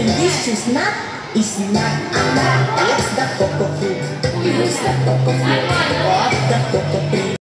delicious nut is not a nut. It's the cocoa fruit. Use the cocoa fruit of the cocoa tree.